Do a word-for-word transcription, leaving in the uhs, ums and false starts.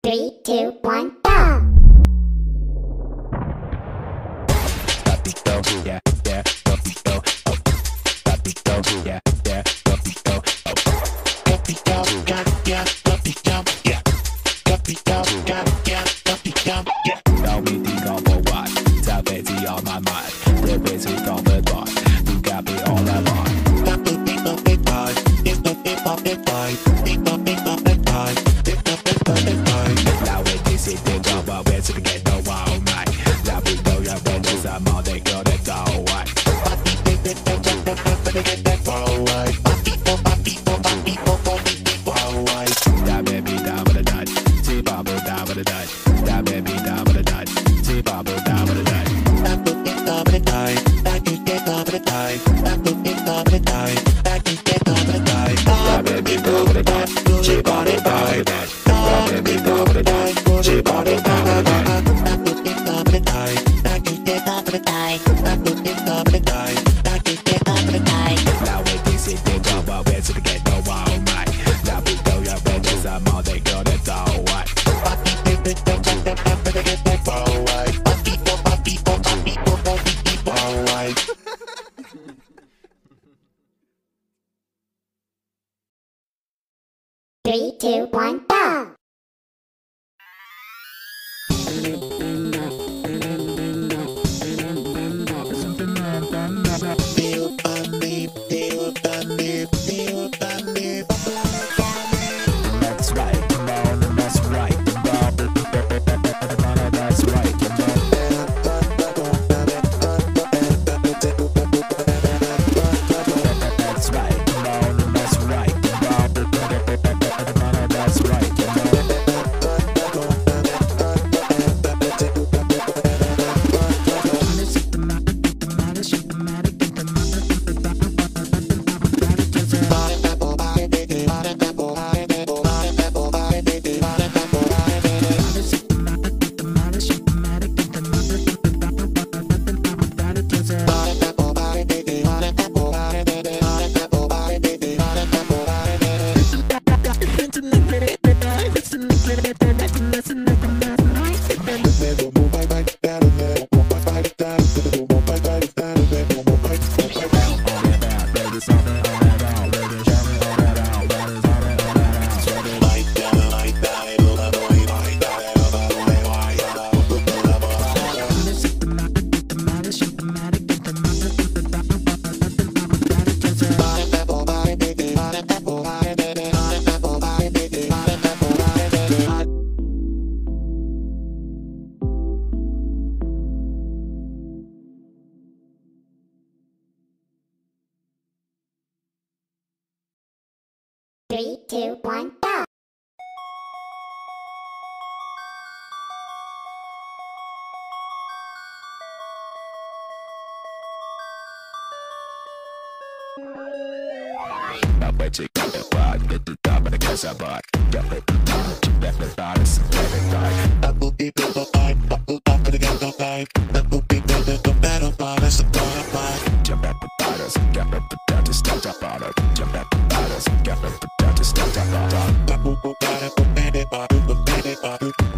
Three, two, one, go! Papi go, yeah, yeah, papi go, oh. Papi go, yeah, yeah, papi go, oh. Papi go, yeah, yeah, papi go, yeah. Papi go, yeah, yeah, papi go, yeah. 當面啲講冇壞，就被自我慢慢，對彼此講不來，點解被我來玩？ Papi people big boy, people people big boy, people people big boy, people people big boy。嗱為啲事點講話，為自己嘅都話好賣，嗱邊度有邊度什麼地講得到位。Papi people people people people get that far away. Papi people papi people papi people papi people away. That baby down with the nut, see bubble down with the nut. That baby down with the nut, see bubble down with the nut. That baby down with the nut, that you get down with the nut. That baby down with the nut, that you get down with the nut. That baby down with the nut, she body down with the nut. That baby down with the nut, she body down with the nut. That baby down with the nut, that you get down with the nut. That baby down with the nut, that you get down with the nut. Now we can see the go, but we're to get no wild mic. Now we go, your friends, I'm all they go, that's all right. Papi people don't get that papi to get that far away. Papi people, papi people, papi people, papi people away. Three, two, one, go! Feel funny, feel funny, feel funny. That's right, come on, that's right, come on, that's right, come on. That's right, come on, that's right, come on, that's right, come on. Three, two, one, go! Now wait till you got that vibe, get the top of the gas I bought. Got it, you left the bodies, let it die. That will be built up, that will top of the gas I buy. That will be built up, the battle bodies, the bottom. Jump at the bodies, got up the data, start up on it. Jump at the bodies, got up the data, start up on it. That will go down, and put it, put it, put it, put it.